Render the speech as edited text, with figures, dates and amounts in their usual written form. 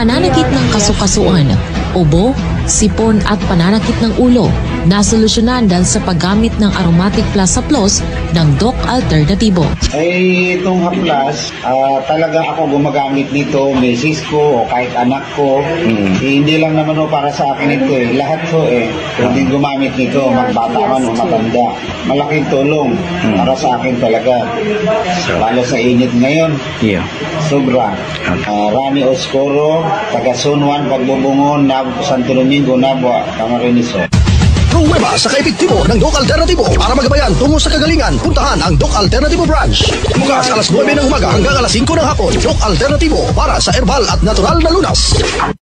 pananakit ng kasukasuan, ubo, sipon at pananakit ng ulo. Nasolusyonan dahil sa paggamit ng Aromatic Plus Haplos ng Doc Alternativo. Itong haplas, talaga ako gumagamit nito, misis ko o kahit anak ko. Hindi lang naman para sa akin ito lahat ko pwedeng gumamit nito, magbata man o matanda. Malaking tulong para sa akin talaga. Lalo sa init ngayon. Sobra. Rani Oscuro, taga Sunwan, Pagbubungon, Santo Domingo, Nabua, Camarines. Pruweba sa kaepektibo ng Doc Alternativo para magabayan tungo sa kagalingan. Puntahan ang Doc Alternativo Branch. Bukas alas 9 ng umaga hanggang alas 5 ng hapon. Doc Alternativo para sa herbal at natural na lunas.